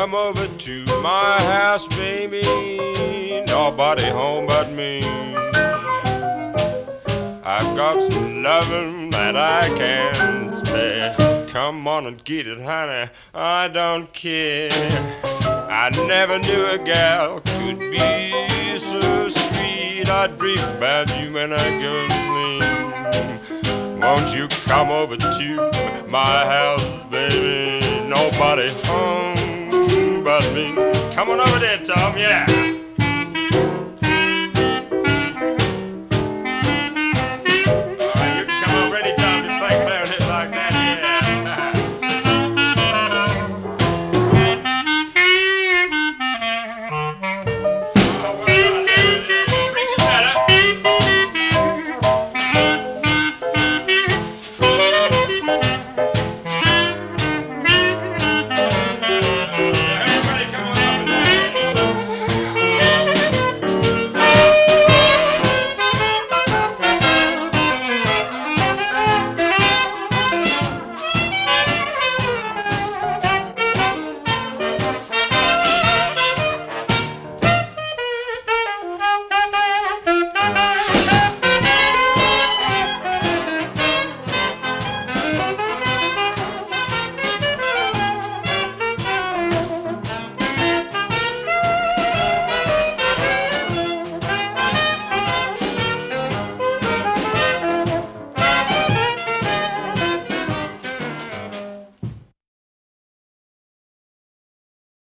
come over to my house, baby. Nobody home but me. I've got some loving that I can spare. Come on and get it, honey, I don't care. I never knew a gal could be so sweet. I dream about you when I go to sleep. Won't you come over to my house, baby? Nobody home but me. Come on over there, Tom, yeah.